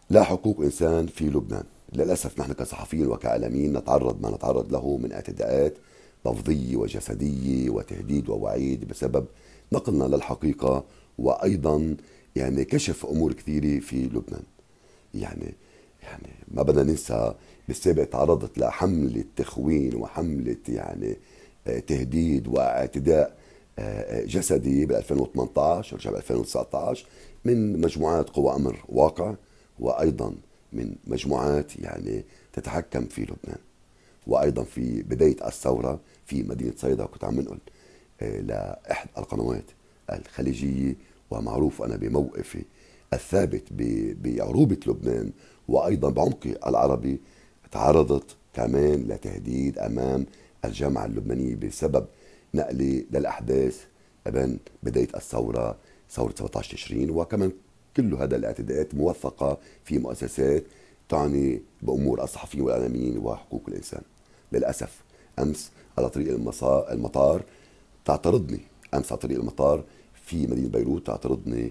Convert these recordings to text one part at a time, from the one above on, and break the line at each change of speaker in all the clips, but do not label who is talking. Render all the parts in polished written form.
لا حقوق إنسان في لبنان. للأسف نحن كصحفيين وكإعلاميين نتعرض ما نتعرض له من اعتداءات لفظية وجسدية وتهديد ووعيد بسبب نقلنا للحقيقة، وأيضا يعني كشف أمور كثيرة في لبنان. يعني يعني ما بدنا ننسى بالسابق تعرضت لحملة تخوين وحملة تهديد واعتداء جسدي بال 2018 ورجع ب 2019 من مجموعات قوى امر واقع، وايضا من مجموعات تتحكم في لبنان. وايضا في بدايه الثوره في مدينه صيدا كنت عم نقول لاحد القنوات الخليجيه، ومعروف انا بموقفي الثابت بعروبه لبنان وايضا بعمقي العربي. تعرضت كمان لتهديد امام الجامعه اللبنانيه بسبب نقلي للاحداث بين بدايه الثوره، ثوره 17 تشرين، وكمان كل هذا الاعتداءات موثقه في مؤسسات تعني بامور الصحفيين والاعلاميين وحقوق الانسان. للاسف امس على طريق المطار تعترضني، امس على طريق المطار في مدينه بيروت تعترضني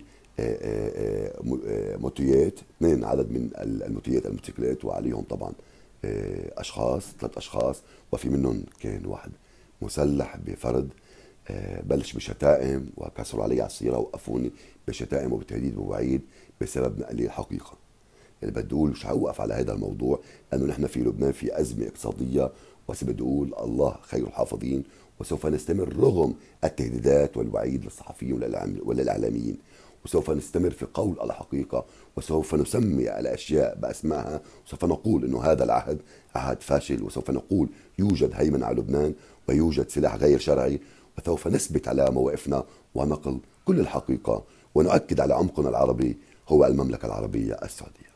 موتويات، اثنين عدد من الموتويات الموتوسيكلات، وعليهم طبعا اشخاص، ثلاث اشخاص، وفي منهم كان واحد مسلح بفرد. بلش بشتائم وكسروا علي على السياره، وقفوني بشتائم وبتهديد ووعيد بسبب نقلي الحقيقه. اللي بدي اقول مش هوقف على هذا الموضوع لانه نحن في لبنان في ازمه اقتصاديه، بس بدي اقول الله خير الحافظين، وسوف نستمر رغم التهديدات والوعيد للصحفيين وللاعلاميين، وسوف نستمر في قول الحقيقه، وسوف نسمي الاشياء باسمائها، وسوف نقول انه هذا العهد عهد فاشل، وسوف نقول يوجد هيمنه على لبنان ويوجد سلاح غير شرعي، وسوف نثبت على مواقفنا ونقل كل الحقيقه، ونؤكد على عمقنا العربي هو المملكه العربيه السعوديه.